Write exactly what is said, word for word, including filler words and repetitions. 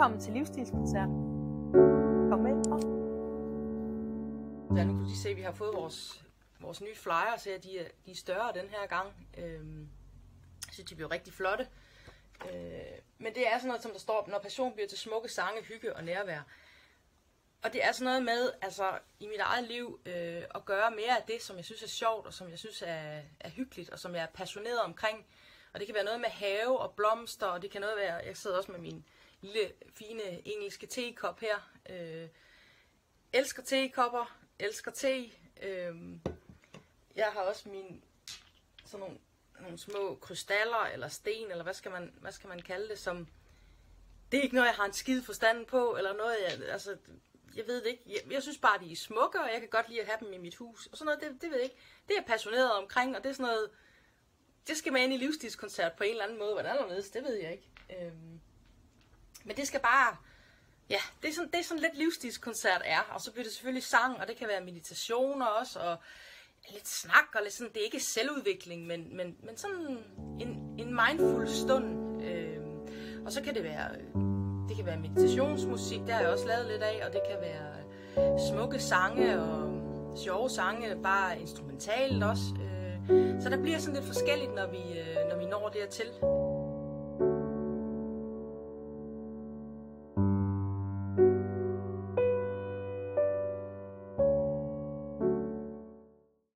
Velkommen til Livsstilskoncert. Kom med indenfor. Ja, nu kan du lige se, at vi har fået vores, vores nye flyers her. De er, de er større den her gang. Øhm, jeg synes, de bliver rigtig flotte. Øh, men det er sådan noget, som der står, når passion bliver til smukke sange, hygge og nærvær. Og det er sådan noget med, altså i mit eget liv, øh, at gøre mere af det, som jeg synes er sjovt, og som jeg synes er, er hyggeligt, og som jeg er passioneret omkring. Og det kan være noget med have og blomster, og det kan noget være, jeg sidder også med min lille, fine engelske tekop her. Øh, elsker tekopper, elsker te. Øh, jeg har også mine, sådan nogle, nogle små krystaller, eller sten, eller hvad skal man, hvad skal man kalde det, som, det er ikke noget, jeg har en skid forstand på, eller noget, jeg, altså, jeg ved det ikke. Jeg, jeg synes bare, de er smukke, og jeg kan godt lide at have dem i mit hus. Og sådan noget, det, det ved jeg ikke. Det er jeg passioneret omkring, og det er sådan noget, det skal med ind i livsstilskoncert på en eller anden måde. Hvordan anderledes, det ved jeg ikke. Øhm, men det skal bare, ja, det er, sådan, det er sådan lidt livsstilskoncert er. Og så bliver det selvfølgelig sang, og det kan være meditationer også, og lidt snak, og lidt sådan, det er ikke selvudvikling, men, men, men sådan en, en mindful stund. Øhm, og så kan det være, det kan være meditationsmusik, det har jeg også lavet lidt af, og det kan være smukke sange og sjove sange, bare instrumentalt også. Så der bliver sådan lidt forskelligt, når vi, når vi når dertil.